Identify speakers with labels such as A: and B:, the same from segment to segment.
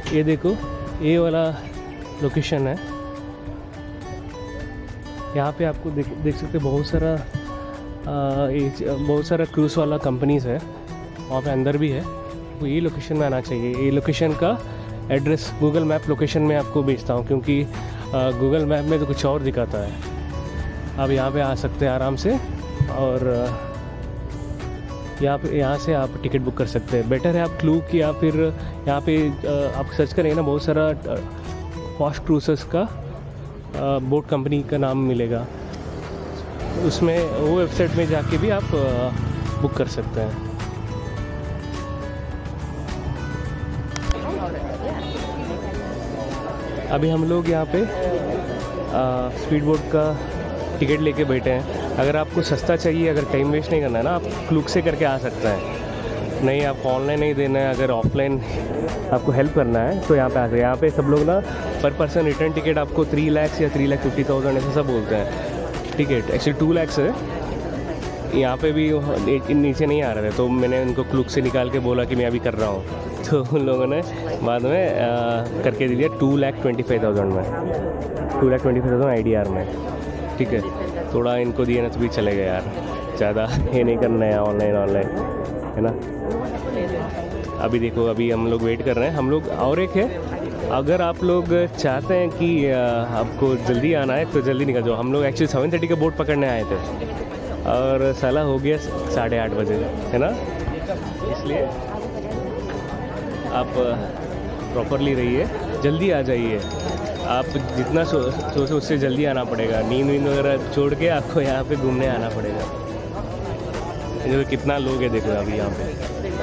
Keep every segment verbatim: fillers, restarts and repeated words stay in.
A: ये देखो, ये वाला लोकेशन है। यहाँ पे आपको देख देख सकते हैं बहुत सारा आ, ये बहुत सारा क्रूज़ वाला कंपनीज़ है, वहाँ पे अंदर भी है। तो ये लोकेशन में आना चाहिए। ये लोकेशन का एड्रेस गूगल मैप लोकेशन में आपको भेजता हूँ, क्योंकि गूगल मैप में तो कुछ और दिखाता है। आप यहाँ पे आ सकते हैं आराम से, और यहाँ पे यहाँ से आप टिकट बुक कर सकते हैं। बेटर है आप क्लूक या फिर यहाँ पे आप सर्च करेंगे ना, बहुत सारा फास्ट क्रूज़र्स का बोट कंपनी का नाम मिलेगा, उसमें वो वेबसाइट में जाके भी आप बुक कर सकते हैं। अभी हम लोग यहाँ पे स्पीड बोट का टिकट लेके बैठे हैं। अगर आपको सस्ता चाहिए, अगर टाइम वेस्ट नहीं करना है ना, आप क्लूक से करके आ सकते हैं। नहीं, आपको ऑनलाइन नहीं देना है, अगर ऑफलाइन आपको हेल्प करना है तो यहाँ पे आ सकते हैं। यहाँ पे सब लोग ना पर पर्सन रिटर्न टिकट आपको थ्री लैक्स या थ्री लैख फिफ्टी थाउजेंड ऐसा सब बोलते हैं टिकट। एक्चुअली टू लैक्स है। यहाँ पे भी नीचे नहीं आ रहे थे, तो मैंने उनको क्लूक से निकाल के बोला कि मैं अभी कर रहा हूँ, तो उन लोगों ने बाद में आ, करके दे दिया two lakh twenty five thousand में, two lakh twenty five thousand I D R में। ठीक है, थोड़ा इनको दिए ना तो भी चलेगा यार, ज़्यादा ये नहीं करना है ऑनलाइन ऑनलाइन, है ना। अभी देखो, अभी हम लोग वेट कर रहे हैं। हम लोग और एक है, अगर आप लोग चाहते हैं कि आपको जल्दी आना है तो जल्दी निकल जाओ। हम लोग एक्चुअली सेवन थर्टी का बोट पकड़ने आए थे और साला हो गया साढ़े आठ बजे, है ना। इसलिए आप प्रॉपरली रहिए, जल्दी आ जाइए। आप जितना सो सोचो उससे जल्दी आना पड़ेगा। नींद वींद वगैरह छोड़ के आपको यहाँ पे घूमने आना पड़ेगा। देखो कितना लोग है, देखो अभी यहाँ पे।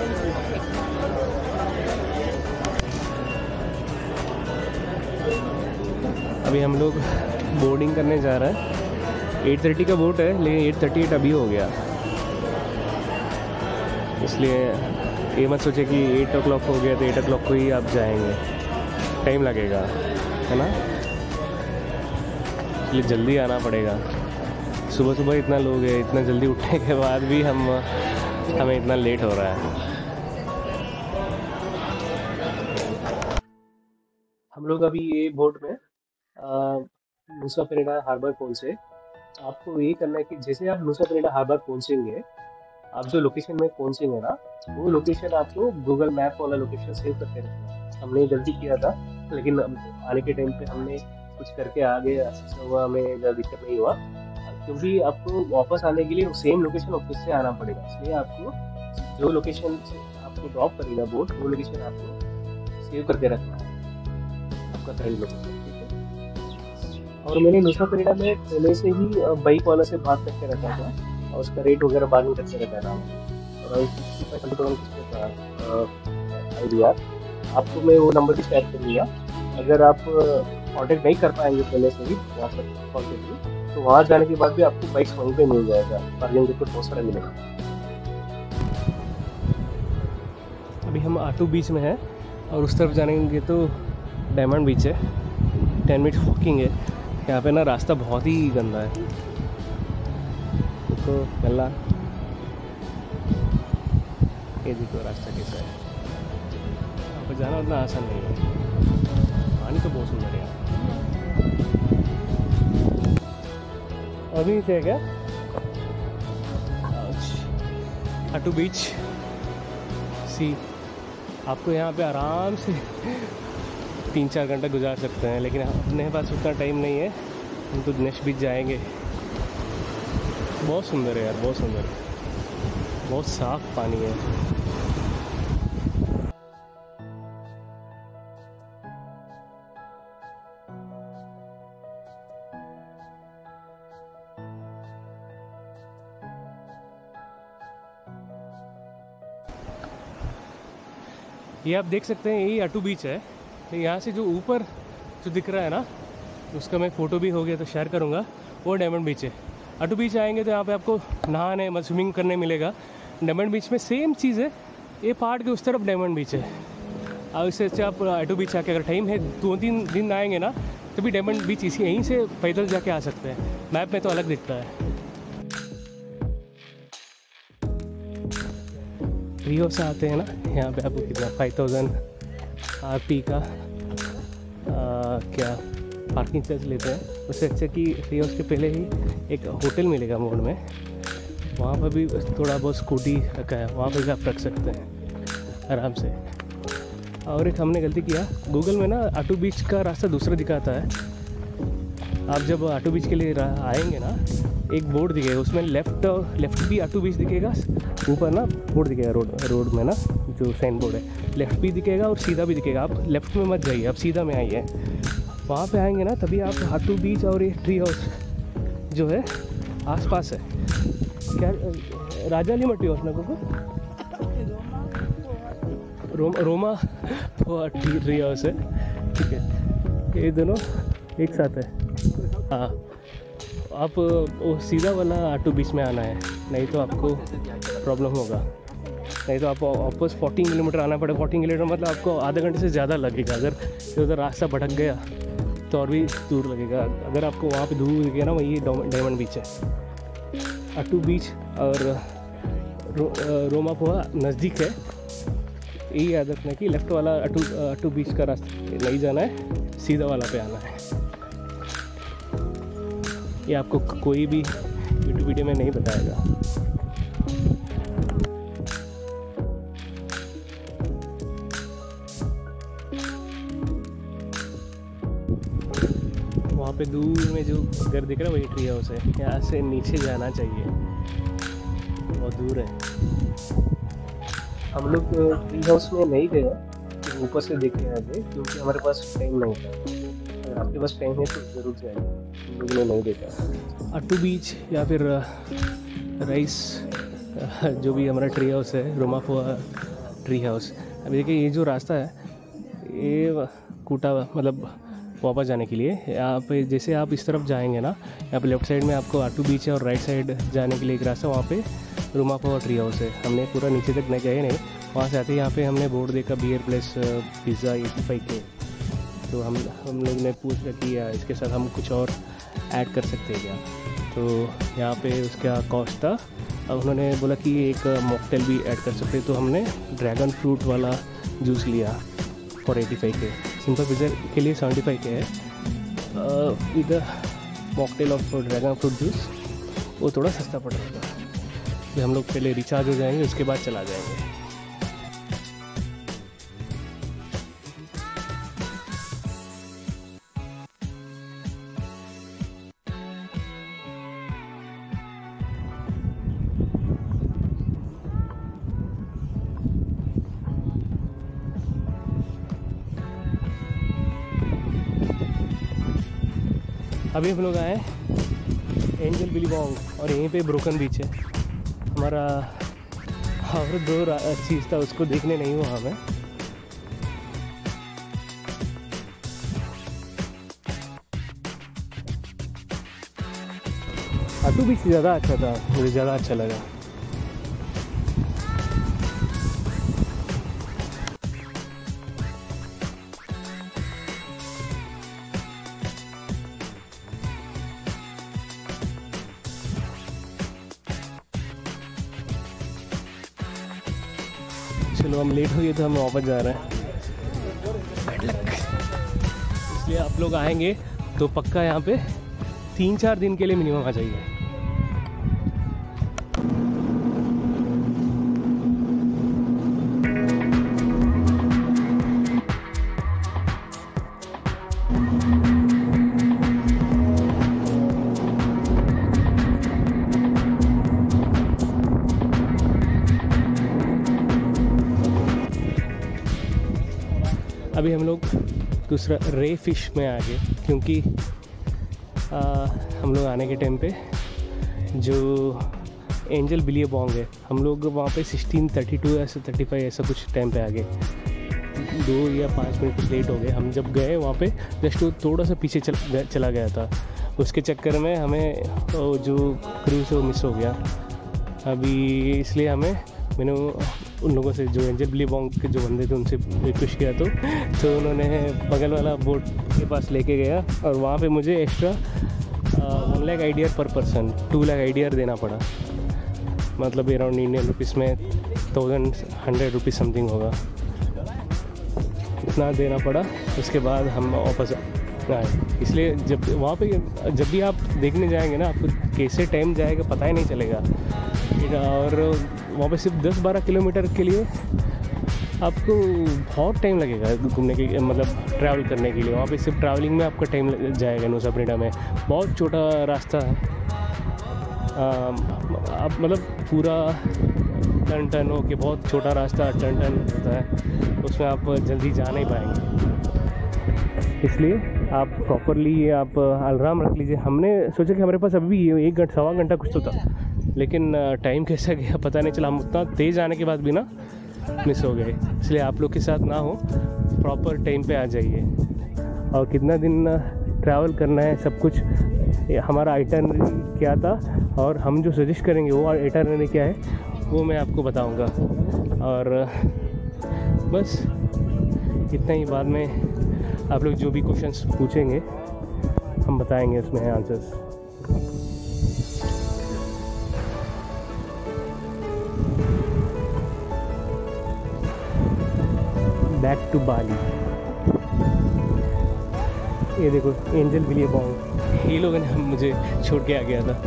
A: अभी हम लोग बोर्डिंग करने जा रहे हैं। एट थर्टी का बोट है, लेकिन एट थर्टी एट अभी हो गया, इसलिए ये मत सोचे कि एट ओ क्लॉक हो गया तो एट ओ क्लॉक को ही आप जाएंगे, टाइम लगेगा, है ना। इसलिए जल्दी आना पड़ेगा। सुबह सुबह इतना लोग है, इतना जल्दी उठने के बाद भी हम हमें इतना लेट हो रहा है। हम लोग अभी ये बोट में नुसा पेरिना हार्बर पहुंचे। आपको ये करना है कि जैसे आप नुसा पेरिना हार्बर पहुंचेंगे, आप जो लोकेशन में पहुंचेंगे ना, वो लोकेशन आपको गूगल मैप वाला लोकेशन सेव करके रखना। हमने गलती किया था, लेकिन आने के टाइम पे हमने कुछ करके आ गए, अच्छा हुआ, हमें ज़्यादा दिक्कत नहीं हुआ। क्योंकि आपको वापस आने के लिए सेम लोकेशन ऑफिस से आना पड़ेगा, इसलिए आपको जो लोकेशन से आपको ड्रॉप करेगा बोट, वो लोकेशन आपको सेव करके रखना है, आपका करंट लोकेशन। और मैंने नुसा पेरिना में पहले से ही बाइक वाला से बात करके रखा था, और उसका रेट वगैरह बाद में करके रखा था। और आपको मैं वो नंबर भी शेयर कर दूँगा। अगर आप कॉन्टेक्ट नहीं कर पाएंगे पहले से ही वहाँ पर कॉन्टेक्ट, तो वहाँ जाने के बाद भी आपको बाइक्स वहीं पे मिल जाएगा, पार्किंग देखो बहुत सारा मिलेगा। अभी हम आटू बीच में हैं, और उस तरफ जानेंगे तो डायमंड बीच है। टेन मिनट वॉकिंग है। यहाँ पे ना रास्ता बहुत ही गंदा है, तो गला ये देखो रास्ता कैसा है। यहाँ पर जाना उतना आसान नहीं है। पानी तो बहुत सुंदर है यार। अभी थे क्या आटू बीच सी। आपको यहाँ पे आराम से तीन चार घंटा गुजार सकते हैं, लेकिन अपने पास उतना टाइम नहीं है, हम तो नेक्स्ट बीच जाएंगे। बहुत सुंदर है यार, बहुत सुंदर है, बहुत साफ पानी है। ये आप देख सकते हैं, यही आटू बीच है। यहाँ से जो ऊपर जो दिख रहा है ना, उसका मैं फ़ोटो भी हो गया तो शेयर करूँगा, वो डायमंड बीच है। आटू बीच आएंगे तो यहाँ पे आपको नहाने मतलब स्विमिंग करने मिलेगा। डायमंड बीच में सेम चीज़ है, ये पहाड़ के उस तरफ डायमंड बीच है। और इससे अच्छा आप आटू बीच आके, अगर टाइम है दो तीन दिन आएंगे ना, तो भी डायमंड बीच इसी यहीं से पैदल जाके आ सकते हैं। मैप में तो अलग दिखता है। रियो से आते हैं ना, यहाँ पे आपको कितना फाइव थाउजेंड आरपी का आ, क्या पार्किंग चार्ज लेते हैं। उससे अच्छा कि ट्री हाउस के पहले ही एक होटल मिलेगा मोड़ में, वहाँ पर भी थोड़ा बहुत स्कूटी रखा है, वहाँ पर भी आप रख सकते हैं आराम से। और एक हमने गलती किया, गूगल में ना आटू बीच का रास्ता दूसरा दिखाता है। आप जब आटू बीच के लिए आएंगे ना, एक बोर्ड दिखेगा, उसमें लेफ़्ट लेफ़्ट भी आटू बीच दिखेगा, ऊपर ना बोर्ड दिखेगा रोड रोड में ना जो साइन बोर्ड है, लेफ़्ट भी दिखेगा और सीधा भी दिखेगा। आप लेफ़्ट में मत जाइए, आप सीधा में आइए, वहाँ पे आएंगे ना तभी आप आटू बीच और ये ट्री हाउस जो है आसपास है। क्या राजाली मट्टी हाउस ना को रोम, रोमा ट्री ट्री हाउस है, ठीक है, ये दोनों एक साथ है। हाँ, आप वो सीधा वाला आटू बीच में आना है, नहीं तो आपको प्रॉब्लम होगा। नहीं तो आपको वापस फोर्टीन किलोमीटर आना पड़ेगा। फोर्टीन किलोमीटर मतलब आपको आधे घंटे से ज़्यादा लगेगा। अगर उधर रास्ता भटक गया तो और भी दूर लगेगा। अगर आपको वहाँ पे दूर दिखेगा ना, वही डायमंड बीच है। आटू बीच और रो, रोमापोहा नज़दीक है। यही याद रखना कि लेफ़्ट वाला आटू आटू बीच का रास्ता नहीं जाना है, सीधा वाला पे आना है। ये आपको कोई भी यूट्यूब वीडियो में नहीं बताएगा। वहाँ पे दूर में जो घर दिख रहा है वही ट्री हाउस है। यहाँ से नीचे जाना चाहिए, बहुत दूर है। हम लोग ट्री हाउस में नहीं गए, ऊपर से देखे आ गए क्योंकि हमारे पास टाइम नहीं था। अगर आपके पास टाइम है तो ज़रूर जाए, हम लोग ने नहीं देखा। आटू बीच या फिर राइस जो भी हमारा ट्री हाउस है, रोमापोहा ट्री हाउस। अभी देखिए ये जो रास्ता है ये कूटा मतलब वापस जाने के लिए, यहाँ पे जैसे आप इस तरफ जाएंगे ना, यहाँ पे लेफ्ट साइड में आपको आटू बीच है और राइट साइड जाने के लिए एक रास्ता, वहाँ पे रोमापोहा ट्री हाउस है। हमने पूरा नीचे तक नहीं गए नहीं, वहाँ से आते यहाँ पे हमने बोर्ड देखा beer place pizza eighty five K. तो हम हम लोग ने पूछा कि इसके साथ हम कुछ और ऐड कर सकते हैं क्या, तो यहाँ पे उसका कॉस्ट था। अब उन्होंने बोला कि एक मॉकटेल भी ऐड कर सकते, तो हमने ड्रैगन फ्रूट वाला जूस लिया for eighty five K. Simple pizza के लिए सेवेंटी फाइव के है, with mocktail of dragon fruit juice, वो थोड़ा सस्ता पड़ रहा था। तो हम लोग पहले रिचार्ज हो जाएंगे, उसके बाद चला जाएंगे। अभी हम लोग आए एंजल बिलीबोंग और यहीं पे ब्रोकन बीच है हमारा। और दो चीज़ था उसको देखने नहीं हुआ हमें। आटू बीच ज़्यादा अच्छा था, मुझे ज़्यादा अच्छा लगा। चलो हम लेट हो गए तो हम वापस जा रहे हैं। Bad luck. इसलिए आप लोग आएंगे तो पक्का यहाँ पे तीन चार दिन के लिए मिनिमम आ जाइए। अभी हम लोग दूसरा रे फिश में आ गए, क्योंकि आ, हम लोग आने के टाइम पे जो एंजल बिलीबोंग है, हम लोग वहाँ पे सिक्सटीन थर्टी टू ऐसा थर्टी फाइव ऐसा कुछ टाइम पे आ गए। दो या पाँच मिनट कुछ लेट हो गए। हम जब गए वहाँ पे जस्ट थोड़ा सा पीछे चल, चला गया था। उसके चक्कर में हमें जो क्रूज है वो मिस हो गया। अभी इसलिए हमें मैंने उन लोगों से जो एंजल बिलीबोंग के जो बंदे थे उनसे रिक्वेस्ट किया, तो तो उन्होंने बगल वाला बोट के पास लेके गया और वहाँ पे मुझे extra one lakh I D R per person two lakh I D R देना पड़ा। मतलब अराउंड इंडियन रुपीज़ में थाउजेंड हंड्रेड रुपीज़ समथिंग होगा। इतना देना पड़ा, उसके बाद हम वापस आए। इसलिए जब वहाँ पे जब भी आप देखने जाएंगे ना, आपको कैसे टाइम जाएगा पता ही नहीं चलेगा। और वहाँ पे सिर्फ दस बारह किलोमीटर के लिए आपको बहुत टाइम लगेगा घूमने के, मतलब ट्रैवल करने के लिए। वहाँ पे सिर्फ ट्रैवलिंग में आपका टाइम जाएगा। नूसा पेनिना में बहुत छोटा रास्ता है, आप मतलब पूरा टर्न टर्न हो के, बहुत छोटा रास्ता टर्न टर्न होता है, उसमें आप जल्दी जा नहीं पाएंगे। इसलिए आप प्रॉपरली आप अलार्म रख लीजिए। हमने सोचा कि हमारे पास अभी एक घंटा सवा घंटा कुछ तो था, लेकिन टाइम कैसा गया पता नहीं चला। हम उतना तेज़ आने के बाद भी ना मिस हो गए। इसलिए आप लोग के साथ ना हो, प्रॉपर टाइम पे आ जाइए। और कितना दिन ट्रैवल करना है, सब कुछ हमारा आइटनरी क्या था और हम जो सजेस्ट करेंगे वो आइटनरी क्या है, वो मैं आपको बताऊंगा। और बस इतना ही। बाद में आप लोग जो भी क्वेश्चंस पूछेंगे हम बताएंगे उसमें आंसर्स। बैक टू बाली। ये देखो एंजल विलियबॉन्ग, ये लोगों ने मुझे छोड़ के आ गया था।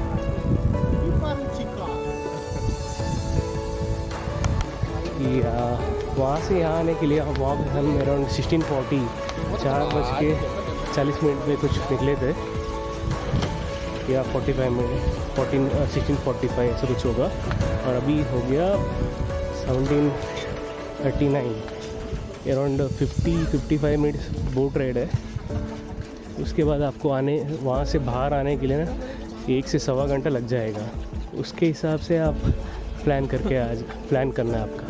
A: या वहाँ से यहाँ आने के लिए वहाँ पे हम अराउंड सिक्सटीन फोर्टी चार बज के चालीस मिनट में कुछ निकले थे, या forty five minute fourteen sixteen forty five ऐसा कुछ होगा। और अभी हो गया seventeen thirty nine, around fifty fifty five minutes boat ride है। उसके बाद आपको आने वहाँ से बाहर आने के लिए ना एक से सवा घंटा लग जाएगा। उसके हिसाब से आप प्लान करके आज प्लान करना है आपका।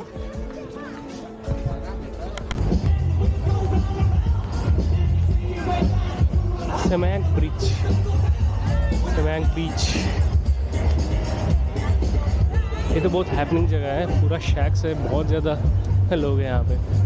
A: सेमैंग ब्रिज, सेमैंग बीच, ये तो बहुत हैपनिंग जगह है। पूरा शैक्स है, बहुत ज़्यादा लोग हैं यहाँ पे।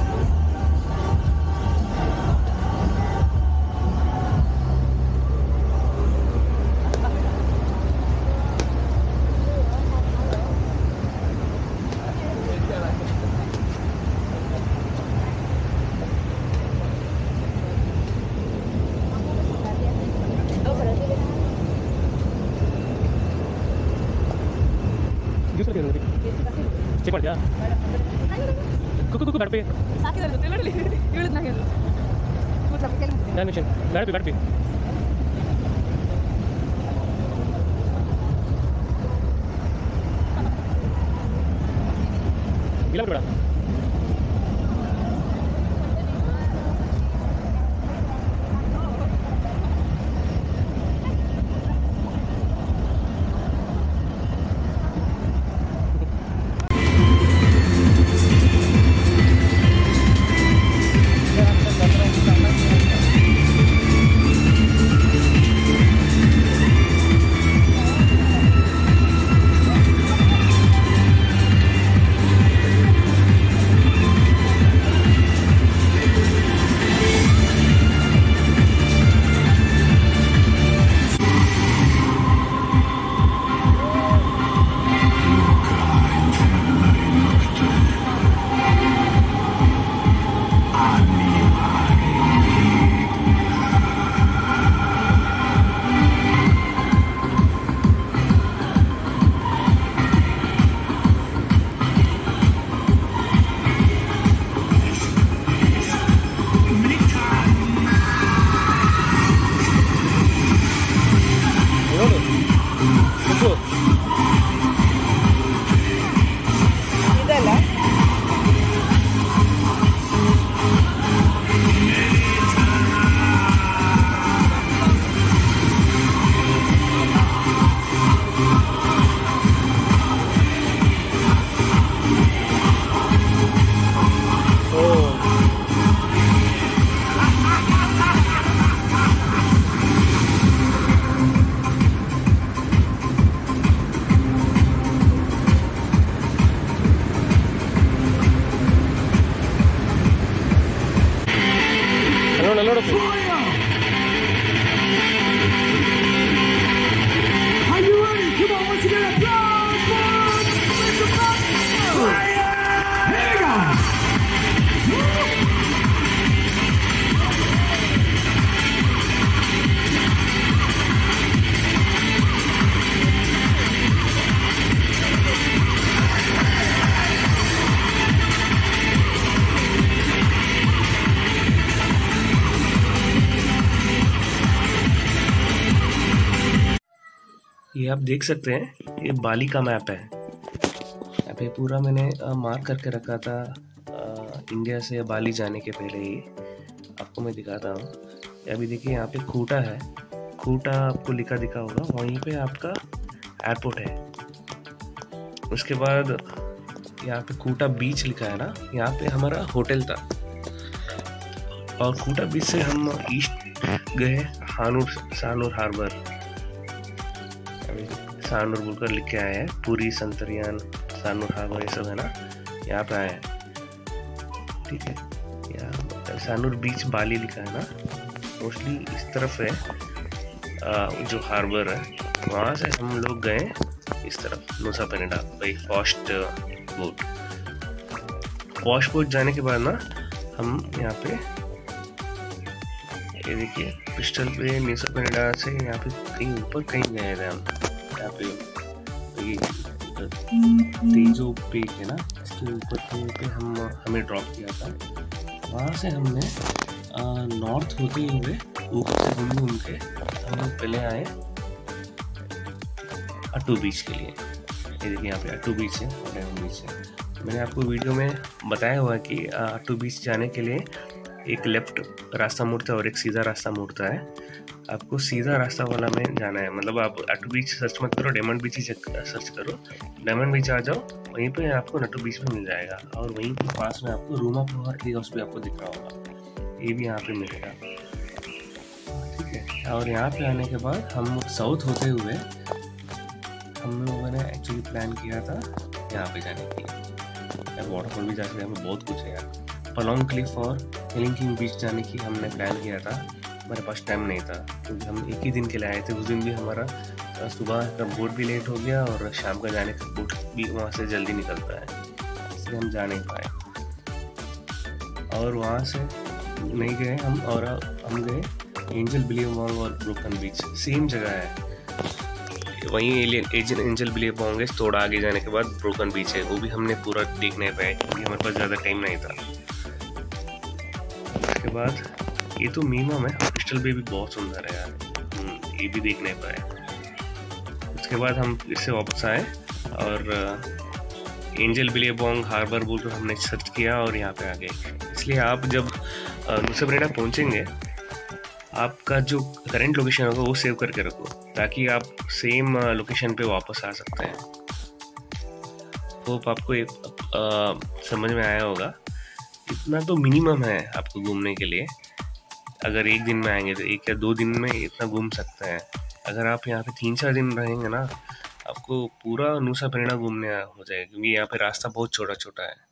A: ಚೆಕ್ ಮಾಡಿದ್ಯಾ? ಕುಕ್ಕು ಕುಕ್ಕು ಗಡಪಿ ಗಡಪಿ ಗಡಪಿ ಇಲ್ಲ ಬೇಡ. Here we go! ये आप देख सकते हैं, ये बाली का मैप है। यहाँ पे पूरा मैंने मार्क करके रखा था आ, इंडिया से बाली जाने के पहले ही। आपको मैं दिखाता हूँ। अभी देखिए यहाँ पे खूटा है, खूटा आपको लिखा दिखा होगा, वहीं पे आपका एयरपोर्ट है। उसके बाद यहाँ पे खूटा बीच लिखा है ना, यहाँ पे हमारा होटल था। और खूटा बीच से हम ईस्ट गए हानूर, सानूर हार्बर, सानूर बोलकर लिख के आए हैं। पूरी, संतरियान, सानूर हार्बर ये सब है ना, यहाँ पे आए हैं। ठीक है, यहाँ सानूर बीच बाली लिखा है ना, मोस्टली इस तरफ है आ, जो हार्बर है, वहाँ से हम लोग गए इस तरफ Nusa Penida by fast boat. Fast boat जाने के बाद ना हम यहाँ पे ये देखिए पिस्टल पे नूसा पेनिडा से यहाँ पे कहीं ऊपर कहीं गए थे हम। यहाँ पे ये तेजो पेक है ना, इसके ऊपर कहीं पे हम हमें ड्रॉप किया था। वहाँ से हमने नॉर्थ होते हुए ऊपर से घूम घूम के हम लोग पहले आए अट्टू बीच के लिए। ये देखिए यहाँ पे अट्टू बीच है, डायमंड बीच है। मैंने आपको वीडियो में बताया हुआ कि अट्टू बीच जाने के लिए एक लेफ्ट रास्ता मुड़ता है और एक सीधा रास्ता मुड़ता है। आपको सीधा रास्ता वाला में जाना है, मतलब आप अट्टू बीच सर्च मत करो, डायमंड बीच ही सर्च करो। डायमंड बीच आ जाओ, वहीं पे आपको अट्टू बीच में मिल जाएगा। और वहीं के पास में आपको रूमा पोहा टी हाउस भी आपको दिख रहा होगा, ये भी यहाँ पे मिलेगा। ठीक है, और यहाँ पे आने के बाद हम साउथ होते हुए हम लोगों ने एक्चुअली प्लान किया था यहाँ पे जाने के लिए। वाटरफॉल भी जा सकते हैं, बहुत कुछ है यार। पलोंग क्लिफ और हेलिंग बीच जाने की हमने प्लान किया था, हमारे पास टाइम नहीं था क्योंकि हम एक ही दिन के लिए आए थे। उस दिन भी हमारा सुबह का बोट भी लेट हो गया और शाम का जाने का बोट भी वहाँ से जल्दी निकलता है, इसलिए हम जा नहीं पाए। और वहाँ से नहीं गए हम, और हम गए एंजल बिलियमोंग और ब्रोकन बीच, सेम जगह है वहीं। एंजल बिलियमोंग है, थोड़ा आगे जाने के बाद ब्रोकन बीच है, वो भी हमने पूरा देख नहीं पाया क्योंकि हमारे पास ज़्यादा टाइम नहीं था। उसके बाद ये तो मिनिमम है, क्रिस्टल बे भी बहुत सुंदर है यार, ये भी देख नहीं पाए। उसके बाद हम फिर से वापस आए और एंजल बिलियमोंग हार्बर बोल कर हमने सर्च किया और यहाँ पे आ गए। इसलिए आप जब नूसा पेनिडा पहुँचेंगे, आपका जो करंट लोकेशन होगा वो सेव करके रखो ताकि आप सेम लोकेशन पे वापस आ सकते हैं। होप आपको एक आ, समझ में आया होगा। इतना तो मिनिमम है आपको घूमने के लिए। अगर एक दिन में आएंगे तो एक या दो दिन में इतना घूम सकते हैं। अगर आप यहाँ पे तीन चार दिन रहेंगे ना, आपको पूरा नूसा पेनिडा घूमने हो जाएगा क्योंकि यहाँ पे रास्ता बहुत छोटा छोटा है।